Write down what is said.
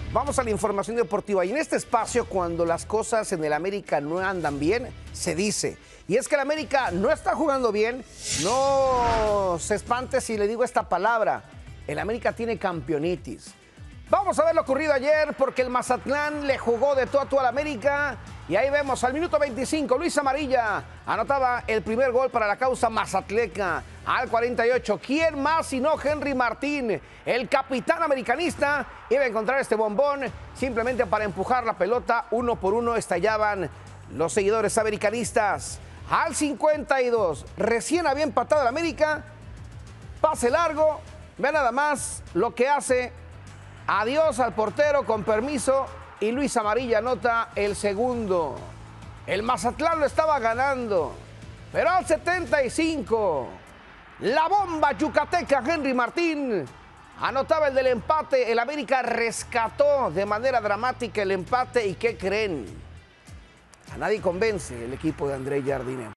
Vamos a la información deportiva. Y en este espacio, cuando las cosas en el América no andan bien, se dice. Y es que el América no está jugando bien. No se espante si le digo esta palabra. El América tiene campeonitis. Vamos a ver lo ocurrido ayer, porque el Mazatlán le jugó de tú a tú al América. Y ahí vemos al minuto 25, Luis Amarilla anotaba el primer gol para la causa mazatleca. Al 48, ¿quién más sino Henry Martín? El capitán americanista iba a encontrar este bombón simplemente para empujar la pelota. Uno por uno estallaban los seguidores americanistas. Al 52, recién había empatado el América. Pase largo, ve nada más lo que hace. Adiós al portero, con permiso, y Luis Amarilla anota el segundo. El Mazatlán lo estaba ganando, pero al 75, la bomba yucateca Henry Martín anotaba el del empate. El América rescató de manera dramática el empate. ¿Y qué creen? A nadie convence el equipo de André Jardine.